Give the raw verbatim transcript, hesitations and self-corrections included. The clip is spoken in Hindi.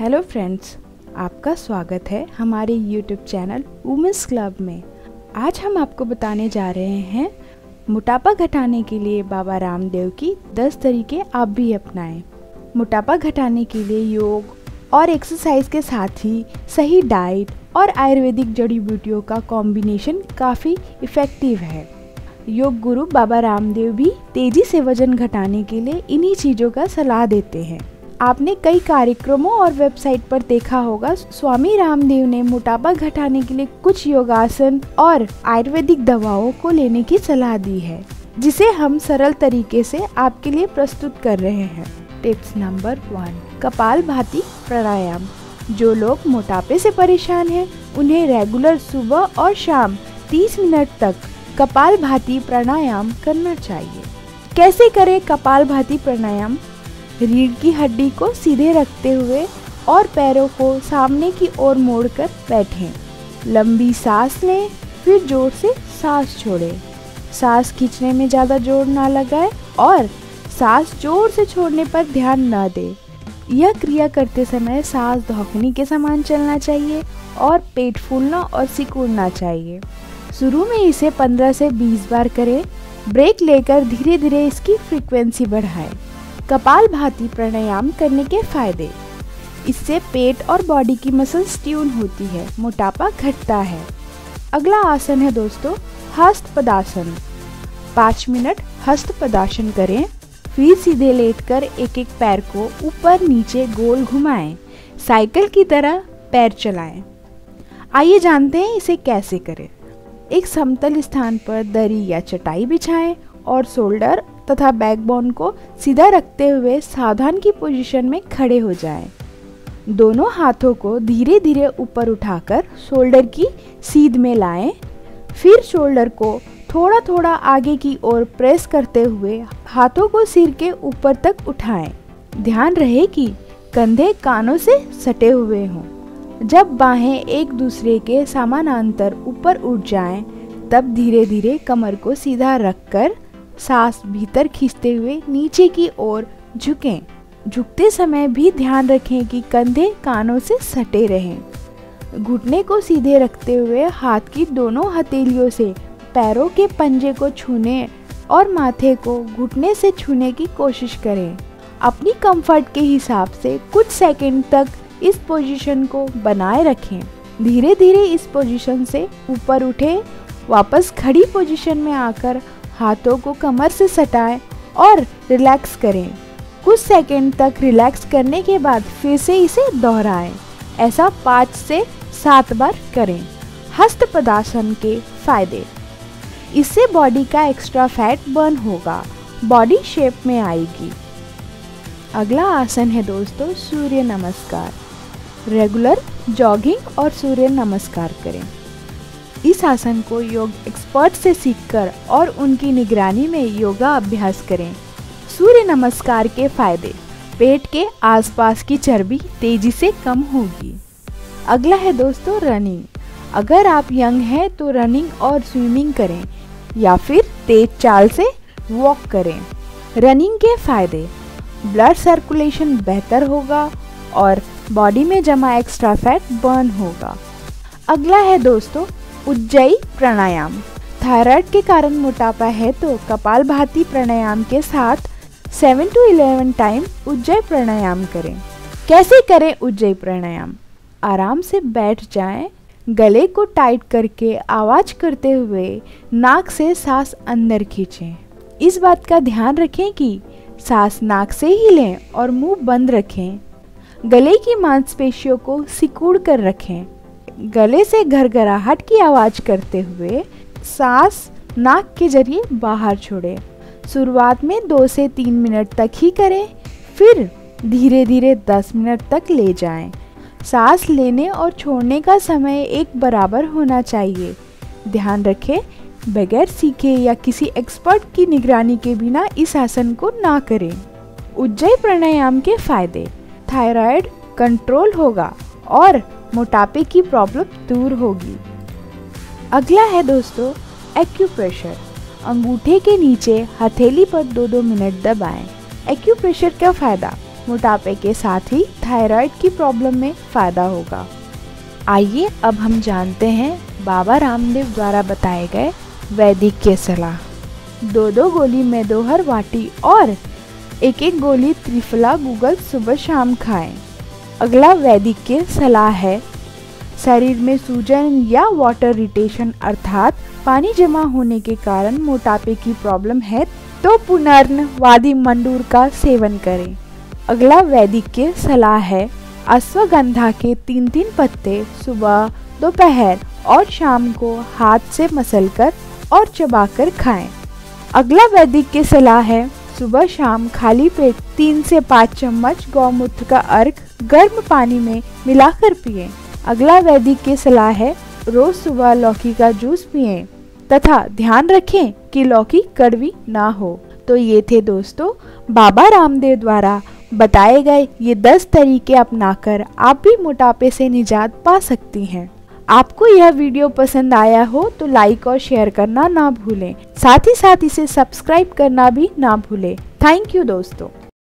हेलो फ्रेंड्स, आपका स्वागत है हमारे यूट्यूब चैनल वुमेन्स क्लब में। आज हम आपको बताने जा रहे हैं मोटापा घटाने के लिए बाबा रामदेव की दस तरीके आप भी अपनाएं। मोटापा घटाने के लिए योग और एक्सरसाइज के साथ ही सही डाइट और आयुर्वेदिक जड़ी बूटियों का कॉम्बिनेशन काफ़ी इफ़ेक्टिव है। योग गुरु बाबा रामदेव भी तेजी से वजन घटाने के लिए इन्हीं चीज़ों का सलाह देते हैं। आपने कई कार्यक्रमों और वेबसाइट पर देखा होगा, स्वामी रामदेव ने मोटापा घटाने के लिए कुछ योगासन और आयुर्वेदिक दवाओं को लेने की सलाह दी है, जिसे हम सरल तरीके से आपके लिए प्रस्तुत कर रहे हैं। Tips number one, kapalbhati pranayama. जो लोग मोटापे से परेशान हैं, उन्हें रेगुलर सुबह और शाम तीस मिनट तक कपालभाति प्राणायाम करना चाहिए। कैसे करें कपालभाति प्राणायाम? रीढ़ की हड्डी को सीधे रखते हुए और पैरों को सामने की ओर मोड़कर बैठें। लंबी सांस लें, फिर जोर से सांस छोड़ें। सांस खींचने में ज़्यादा जोर ना लगाएं और सांस जोर से छोड़ने पर ध्यान न दें। यह क्रिया करते समय सांस धौखनी के समान चलना चाहिए और पेट फूलना और सिकुड़ना चाहिए। शुरू में इसे पंद्रह से बीस बार करें। ब्रेक लेकर धीरे धीरे इसकी फ्रीक्वेंसी बढ़ाएं। कपालभाति प्राणायाम करने के फायदे। इससे पेट और बॉडी की मसल्स ट्यून होती है, मोटापा घटता है। अगला आसन है दोस्तों हस्त पदासन। पाँच मिनट हस्त पदासन करें, फिर सीधे लेटकर एक एक पैर को ऊपर नीचे गोल घुमाएं। साइकिल की तरह पैर चलाएं। आइए जानते हैं इसे कैसे करें। एक समतल स्थान पर दरी या चटाई बिछाएं और शोल्डर तथा बैकबोन को सीधा रखते हुए सावधान की पोजीशन में खड़े हो जाएं। दोनों हाथों को धीरे धीरे ऊपर उठाकर शोल्डर की सीध में लाएं। फिर शोल्डर को थोड़ा थोड़ा आगे की ओर प्रेस करते हुए हाथों को सिर के ऊपर तक उठाएं। ध्यान रहे कि कंधे कानों से सटे हुए हों। जब बाहें एक दूसरे के समानांतर ऊपर उठ जाएं, तब धीरे धीरे कमर को सीधा रखकर सांस भीतर खींचते हुए नीचे की ओर झुकें। झुकते समय भी ध्यान रखें कि कंधे कानों से सटे रहें। घुटने को सीधे रखते हुए हाथ की दोनों हथेलियों से पैरों के पंजे को छूने और माथे को घुटने से छूने की कोशिश करें। अपनी कंफर्ट के हिसाब से कुछ सेकंड तक इस पोजीशन को बनाए रखें। धीरे धीरे इस पोजीशन से ऊपर उठें। वापस खड़ी पोजीशन में आकर हाथों को कमर से सटाएं और रिलैक्स करें। कुछ सेकंड तक रिलैक्स करने के बाद फिर से इसे दोहराएं। ऐसा पाँच से सात बार करें। हस्त पदासन के फायदे। इससे बॉडी का एक्स्ट्रा फैट बर्न होगा, बॉडी शेप में आएगी। अगला आसन है दोस्तों सूर्य नमस्कार। रेगुलर जॉगिंग और सूर्य नमस्कार करें। इस आसन को योग एक्सपर्ट से सीखकर और उनकी निगरानी में योगा अभ्यास करें। सूर्य नमस्कार के फायदे। पेट के आसपास की चर्बी तेजी से कम होगी। अगला है दोस्तों रनिंग। अगर आप यंग हैं तो रनिंग और स्विमिंग करें या फिर तेज चाल से वॉक करें। रनिंग के फायदे। ब्लड सर्कुलेशन बेहतर होगा और बॉडी में जमा एक्स्ट्रा फैट बर्न होगा। अगला है दोस्तों उज्जयी प्राणायाम। थायराइड के कारण मोटापा है तो कपालभाति प्राणायाम के साथ seven to eleven time ujjayi pranayama करें। कैसे करें उज्जयी प्राणायाम? आराम से बैठ जाएं, गले को टाइट करके आवाज करते हुए नाक से सांस अंदर खींचें। इस बात का ध्यान रखें कि सांस नाक से ही लें और मुंह बंद रखें। गले की मांसपेशियों को सिकुड़ कर रखें। गले से घरघराहट की आवाज करते हुए सांस नाक के जरिए बाहर छोड़ें। शुरुआत में दो से तीन मिनट तक ही करें, फिर धीरे धीरे दस मिनट तक ले जाएं। सांस लेने और छोड़ने का समय एक बराबर होना चाहिए। ध्यान रखें, बगैर सीखे या किसी एक्सपर्ट की निगरानी के बिना इस आसन को ना करें। उज्जयी प्राणायाम के फायदे। थायराइड कंट्रोल होगा और मोटापे की प्रॉब्लम दूर होगी। अगला है दोस्तों एक्यूप्रेशर। अंगूठे के नीचे हथेली पर दो दो मिनट दबाएं। एक्यूप्रेशर का फायदा। मोटापे के साथ ही थायराइड की प्रॉब्लम में फ़ायदा होगा। आइए अब हम जानते हैं बाबा रामदेव द्वारा बताए गए वैदिक के सलाह। दो दो गोली मेदोहर वाटी और एक एक गोली त्रिफला गूगल सुबह शाम खाएं। अगला वैदिक के सलाह है, शरीर में सूजन या वाटर रिटेशन अर्थात पानी जमा होने के कारण मोटापे की प्रॉब्लम है तो पुनर्न वादी मंडूर का सेवन करें। अगला वैदिक के सलाह है, अश्वगंधा के तीन तीन पत्ते सुबह, दोपहर और शाम को हाथ से मसलकर और चबाकर खाएं। अगला वैदिक के सलाह है, सुबह शाम खाली पेट तीन से पाँच चम्मच गौमूत्र का अर्क गर्म पानी में मिलाकर पिएं। अगला वैदिक की सलाह है, रोज सुबह लौकी का जूस पिएं तथा ध्यान रखें कि लौकी कड़वी ना हो। तो ये थे दोस्तों बाबा रामदेव द्वारा बताए गए ये दस तरीके अपनाकर आप भी मोटापे से निजात पा सकती हैं। आपको यह वीडियो पसंद आया हो तो लाइक और शेयर करना ना भूलें, साथ ही साथ इसे सब्सक्राइब करना भी ना भूलें। थैंक यू दोस्तों।